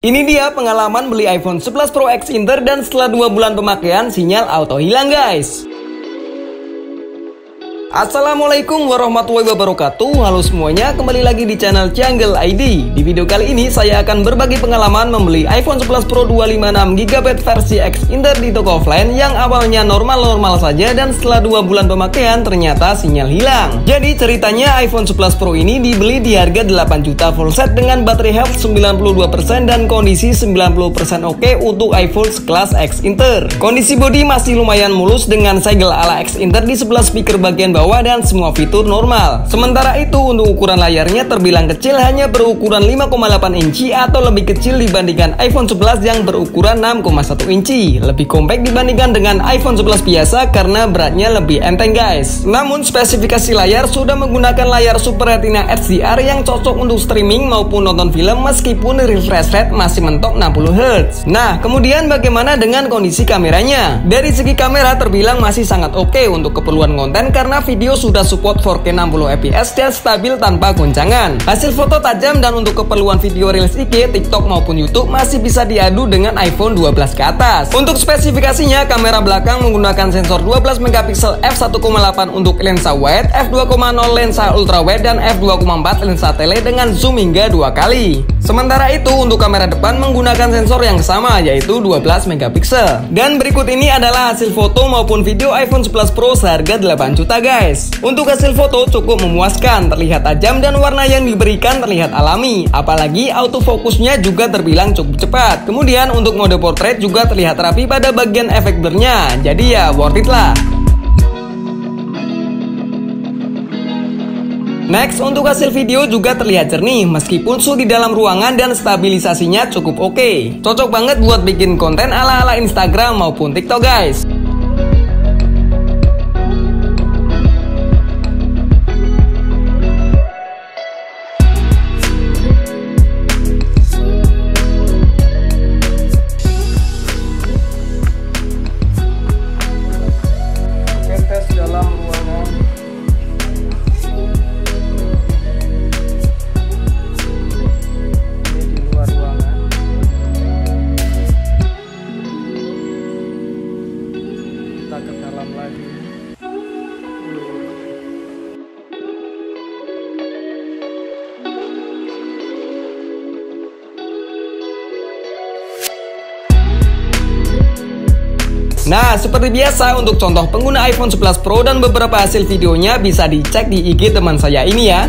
Ini dia pengalaman beli iPhone 11 Pro X Inter dan setelah 2 bulan pemakaian sinyal auto hilang guys. Assalamualaikum warahmatullahi wabarakatuh. Halo semuanya, kembali lagi di channel Jungle ID. Di video kali ini saya akan berbagi pengalaman membeli iPhone 11 Pro 256GB versi X Inter di toko offline yang awalnya normal-normal saja dan setelah 2 bulan pemakaian ternyata sinyal hilang. Jadi ceritanya iPhone 11 Pro ini dibeli di harga 8 juta full set dengan baterai health 92% dan kondisi 90% oke untuk iPhone sekelas X Inter. Kondisi bodi masih lumayan mulus dengan segel ala X Inter di sebelah speaker bagian bawah dan semua fitur normal. Sementara itu untuk ukuran layarnya terbilang kecil, hanya berukuran 5,8 inci atau lebih kecil dibandingkan iPhone 11 yang berukuran 6,1 inci. Lebih compact dibandingkan dengan iPhone 11 biasa karena beratnya lebih enteng guys. Namun spesifikasi layar sudah menggunakan layar Super Retina HDR yang cocok untuk streaming maupun nonton film meskipun refresh rate masih mentok 60Hz. Nah, kemudian bagaimana dengan kondisi kameranya? Dari segi kamera terbilang masih sangat oke untuk keperluan konten karena video sudah support 4K 60fps dan stabil tanpa goncangan. Hasil foto tajam dan untuk keperluan video Reels IG, TikTok maupun YouTube masih bisa diadu dengan iPhone 12 ke atas. Untuk spesifikasinya, kamera belakang menggunakan sensor 12 megapiksel f1.8 untuk lensa wide, f2.0 lensa ultra wide dan f2.4 lensa tele dengan zoom hingga 2 kali. Sementara itu untuk kamera depan menggunakan sensor yang sama yaitu 12 megapiksel. Dan berikut ini adalah hasil foto maupun video iPhone 11 Pro seharga 8 juta guys. Untuk hasil foto cukup memuaskan, terlihat tajam dan warna yang diberikan terlihat alami. Apalagi autofocusnya juga terbilang cukup cepat. Kemudian untuk mode portrait juga terlihat rapi pada bagian efek blurnya. Jadi ya worth it lah. Next, untuk hasil video juga terlihat jernih meskipun suhu di dalam ruangan dan stabilisasinya cukup oke. Cocok banget buat bikin konten ala-ala Instagram maupun TikTok guys. Tes dalam ruangan. Kita ke dalam lagi. Nah, seperti biasa untuk contoh pengguna iPhone 11 Pro dan beberapa hasil videonya bisa dicek di IG teman saya ini ya.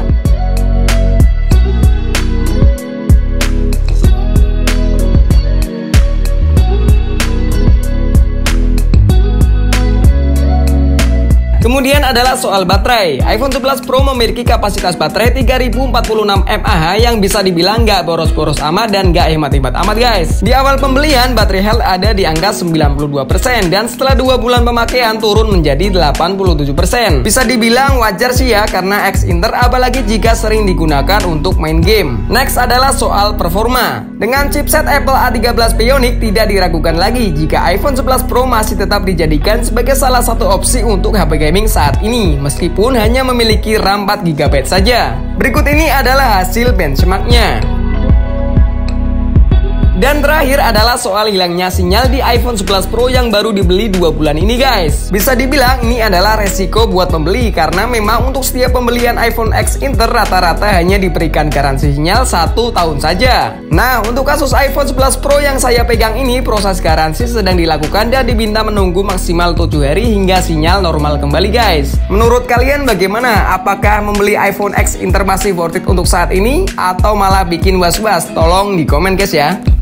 Kemudian adalah soal baterai. iPhone 11 Pro memiliki kapasitas baterai 3046 mAh yang bisa dibilang nggak boros-boros amat dan nggak hemat-hemat amat guys. Di awal pembelian baterai health ada di angka 92% dan setelah 2 bulan pemakaian turun menjadi 87%. Bisa dibilang wajar sih ya karena X Inter apalagi jika sering digunakan untuk main game. Next adalah soal performa. Dengan chipset Apple A13 Bionic tidak diragukan lagi jika iPhone 11 Pro masih tetap dijadikan sebagai salah satu opsi untuk HP gaming saat ini meskipun hanya memiliki RAM 4GB saja. Berikut ini adalah hasil benchmarknya. Dan terakhir adalah soal hilangnya sinyal di iPhone 11 Pro yang baru dibeli 2 bulan ini guys. Bisa dibilang ini adalah resiko buat pembeli karena memang untuk setiap pembelian iPhone X Inter rata-rata hanya diberikan garansi sinyal 1 tahun saja. Nah, untuk kasus iPhone 11 Pro yang saya pegang ini proses garansi sedang dilakukan dan diminta menunggu maksimal 7 hari hingga sinyal normal kembali guys. Menurut kalian bagaimana? Apakah membeli iPhone X Inter masih worth it untuk saat ini? Atau malah bikin was-was? Tolong di komen guys ya.